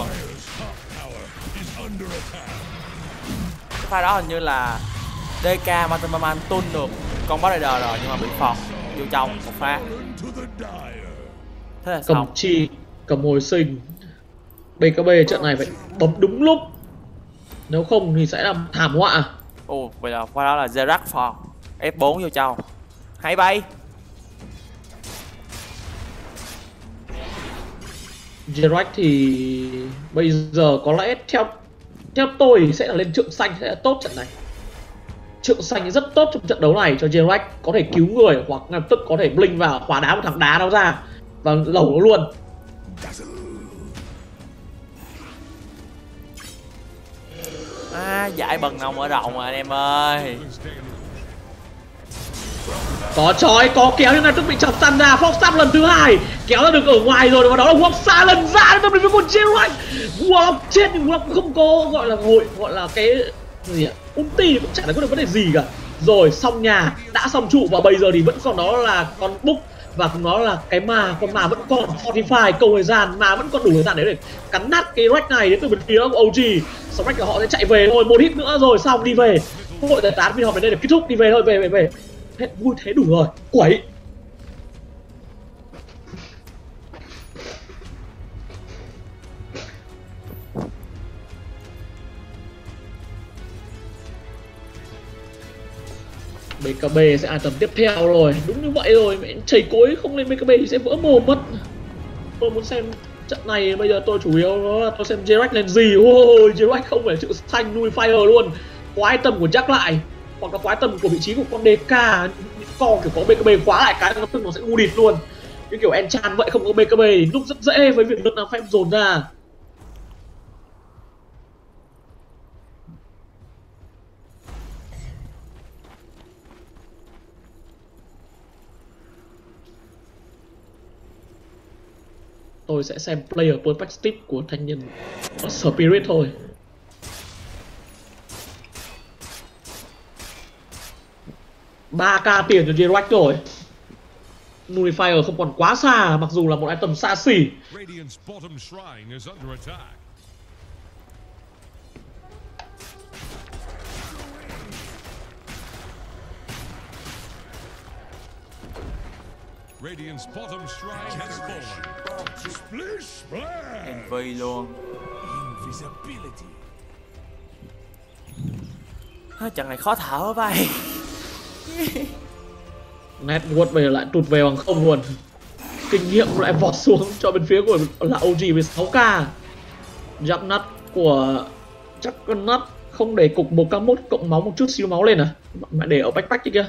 Cái pha đó hình như là đê ca Machubaman tuôn được con Boss Rider rồi, nhưng mà bị phọt vô trong một phát. Thế là Cầm xong. chi, cầm hồi sinh. B K B trận này phải bấm đúng lúc, nếu không thì sẽ là thảm họa. Ồ, vậy là qua đó là Zerac phọt F bốn vô trong. Hay bay. Jirek thì bây giờ có lẽ theo theo tôi thì sẽ là lên trượng xanh sẽ là tốt trận này. Trượng xanh rất tốt trong trận đấu này cho Jirek, có thể cứu người hoặc ngay lập tức có thể blink vào khóa đá một thằng đá nó ra và lẩu nó luôn. À, giải bần nông ở rộng mà anh em ơi. Có chói, có kéo nhưng ngay tức bị chọc săn ra. Fox Tap lần thứ hai kéo ra được ở ngoài rồi, và đó là Warlock xa lần ra tâm đến với con J-Rex. Warlock chết nhưng Warlock cũng không có gọi là hội gọi là cái gì ạ, ulti cũng chẳng có được vấn đề gì cả. Rồi xong nhà, đã xong trụ, và bây giờ thì vẫn còn đó là con book, và cũng nó là cái ma, con ma vẫn còn bốn mươi câu thời gian, ma vẫn còn đủ thời gian để cắn nát cái Rex này đến từ bên phía của ô giê. Xong Rex của họ sẽ chạy về thôi, một hit nữa rồi xong đi về. Hội giải tán viên họp đến đây để kết thúc, đi về thôi, về về về. Hết vui thế đủ rồi, quẩy. bê ca bê sẽ item tiếp theo rồi, đúng như vậy rồi, mẹ chảy cối không lên bê ca bê thì sẽ vỡ mồm mất. Tôi muốn xem trận này, bây giờ tôi chủ yếu đó là tôi xem J-Rex lên gì. Ôi, J-Rex không phải chữ thanh nuôi fire luôn. Quá item của Jack lại, hoặc là quá item của vị trí của con đê ca, những con kiểu có bê ca bê khóa lại cái nó nó sẽ ngu địt luôn. Như kiểu enchant vậy, không có bê ca bê thì lúc rất dễ với việc nước nào phép dồn ra. Tôi sẽ xem player perspective của thanh niên Spirit thôi. ba k tiền cho J-Rex rồi. Nullifier không còn quá xa, mặc dù là một item xa xỉ. Radiant's bottom shrine has fallen. Splish splash. em vê luôn. Invisibility. À, trận này khó thở quá vậy. Network bây giờ lại tụt về bằng không luôn. Kinh nghiệm lại vọt xuống cho bên phía của là ô giê với sáu k. Juggernaut của Juggernaut không để cục một k một cộng máu một chút xíu máu lên à? Mà để ở backpack chứ kia.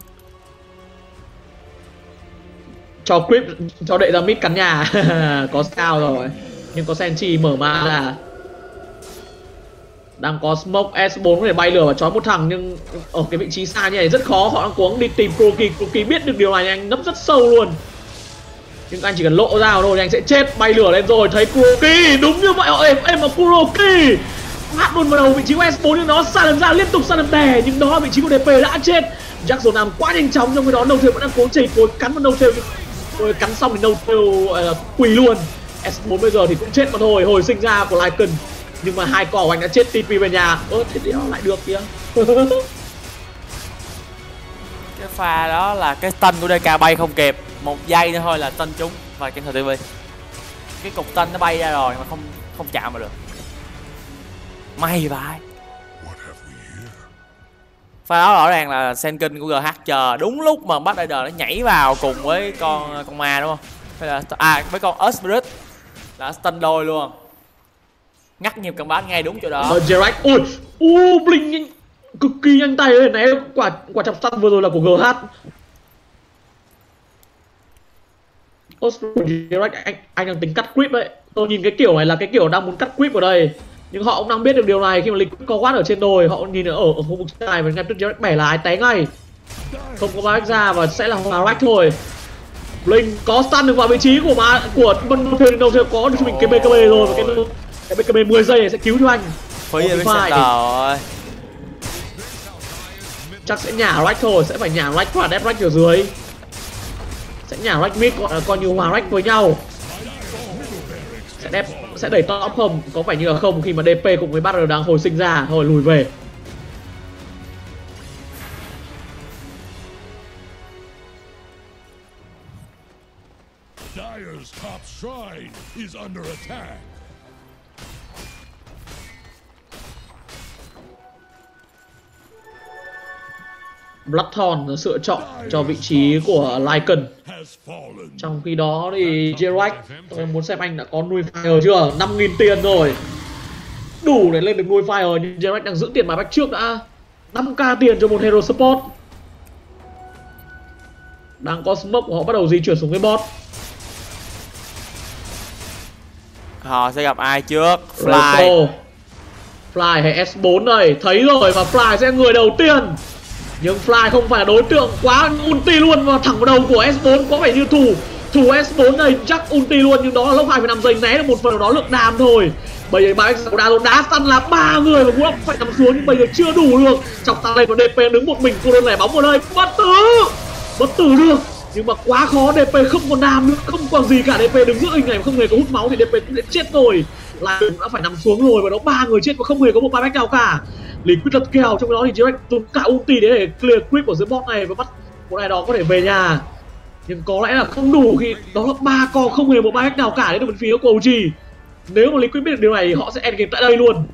Cho creep, cho đệ ra mid cắn nhà. Có sao rồi. Nhưng có Senchi mở ma ra. Đang có smoke S bốn để bay lửa và chói một thằng, nhưng ở cái vị trí xa như này rất khó. Họ đang cố đi tìm Kuroki. Kuroki biết được điều này anh nấp rất sâu luôn. Nhưng anh chỉ cần lộ ra thôi anh sẽ chết. Bay lửa lên rồi, thấy Kuroki. Đúng như vậy, em em mà Kuroki hát luôn vào đầu vị trí của S bốn, nhưng nó xa lần ra liên tục xa lần đè. Nhưng đó là vị trí của đê pê đã chết. Jack rồi làm quá nhanh chóng, trong khi đó No Tail vẫn đang cố chảy cối cắn vào No Tail. Rồi cắn xong thì No Tail uh, quỳ luôn. S bốn bây giờ thì cũng chết mà thôi. Hồi sinh ra của Lycan, nhưng mà hai cỏ của anh đã chết tê pê về nhà. Ơ thế thì nó lại được kìa. Cái pha đó là cái stun của đê ca bay không kịp, một giây nữa thôi là stun trúng và trên thời tê vê. Cái cục stun nó bay ra rồi mà không không chạm vào được. May vậy. Pha đó rõ ràng là Senkin của giê hát chờ đúng lúc mà Bad Rider nó nhảy vào cùng với con con ma đúng không? Hay là à với con Spirit là stun đôi luôn. Ngắt nhịp combat ngay đúng chỗ đó. Ờ, J-Rex, ui, u Blink nhanh, cực kỳ nhanh tay lên này. Quả quả chọc stun vừa rồi là của giê hát. Ô, J-Rex, anh anh đang tính cắt creep đấy. Tôi nhìn cái kiểu này là cái kiểu đang muốn cắt creep ở đây. Nhưng họ cũng đang biết được điều này khi mà lính có quát ở trên đồi. Họ nhìn ở, ở khu vực này và ngay tức J-Rex bẻ lái té ngay. Không có ba ra và sẽ là hòa Rex thôi. Blink có stun được vào vị trí của mà của No Tail, No Tail có được cho mình cái bê ca bê rồi, và cái cái bê ca bê mười giây này sẽ cứu cho anh. Phí rồi biết rồi. Chắc sẽ nhả Rex thôi, sẽ phải nhả Rex và đép Rex ở dưới. Sẽ nhả Rex mid gọi là coi như hòa Rex với nhau. Sẽ đép sẽ đẩy top không, có vẻ như là không khi mà đê pê cùng với Battle đang hồi sinh ra, hồi lùi về. Dire's top shrine is under attack. Bloodthorn lựa chọn cho vị trí của Lycan. Trong khi đó thì J-Rex, tôi muốn xem anh đã có nuôi fire chưa. Năm nghìn tiền rồi, đủ để lên được nuôi fire, nhưng J-Rex đang giữ tiền bài bách trước đã. Năm k tiền cho một hero support. Đang có smoke của họ bắt đầu di chuyển xuống với bot. Họ sẽ gặp ai trước? Fly. Fly hay S bốn đây, thấy rồi, và Fly sẽ người đầu tiên. Nhưng Fly không phải là đối tượng quá ulti luôn vào thẳng vào đầu của S bốn. Có vẻ như thủ thủ S bốn này chắc ulti luôn, nhưng đó là lúc hai phẩy năm giây né được một phần nào đó lượng đam thôi. Bây giờ ba x đá đá săn là ba người và Vũ Long phải nằm xuống, nhưng bây giờ chưa đủ được. Trong tay này có đê pê đứng một mình, cô đơn lẻ bóng ở đây, bất tử bất tử được nhưng mà quá khó. đê pê không còn đam nữa, không còn gì cả. đê pê đứng giữa hình này mà không hề có hút máu thì đê pê cũng sẽ chết rồi. Lại đã phải nằm xuống rồi và đó ba người chết và không hề có một buyback nào cả. Liquid lật kèo, trong đó thì Jirek dùng cả ulti để clear creep ở dưới bot này và bắt một ai đó có thể về nhà. Nhưng có lẽ là không đủ khi đó là ba con không hề một buyback nào cả đến từ bên phía của o giê. Nếu mà Liquid biết được điều này họ sẽ endgame tại đây luôn.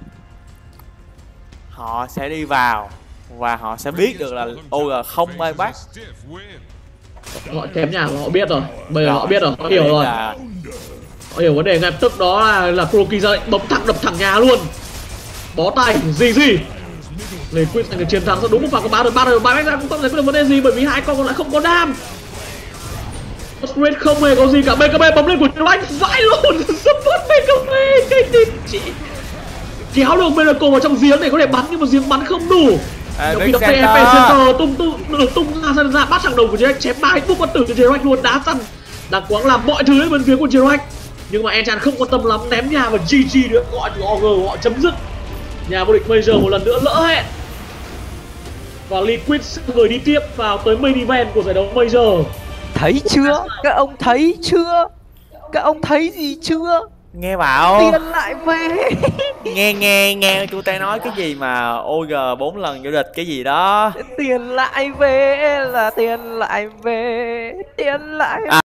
Họ sẽ đi vào và họ sẽ biết được là o giê không buyback. Họ chém nhà họ biết rồi, bây giờ họ biết rồi, họ hiểu rồi. Là... họ hiểu vấn đề ngay lập tức, đó là là Kuroki ra lệnh bấm thẳng đập thẳng nhà luôn. Bó tay gì gì Liquid giành được chiến thắng. Đúng một pha có ba được ba được ba ra cũng không giải quyết được vấn đề gì, bởi vì hai con còn lại không có đam. Straight không hề có gì cả. bê ca bê bấm lên của Jirek vãi luôn. Support bê ca bê kéo được Miracle vào trong giếng để có thể bắn, nhưng mà giếng bắn không đủ. Trong khi đó pê em pê Center tung tung tung ra sân ra bắt thằng đầu của Jirek, chém ba hit bất tử cho Jirek luôn. Đá săn đang cố gắng làm mọi thứ bên phía của Jirek, nhưng mà Enchan không quan tâm lắm, ném nhà và giê giê nữa, gọi từ o giê họ chấm dứt. Nhà vô địch Major một lần nữa lỡ hẹn và Liquid người đi tiếp vào tới main event của giải đấu Major. Thấy chưa? Các ông thấy chưa? Các ông thấy gì chưa? Nghe bảo tiền lại về. nghe nghe nghe chú tay nói cái gì mà o giê bốn lần vô địch cái gì đó. Tiền lại về là tiền lại về, tiền lại à.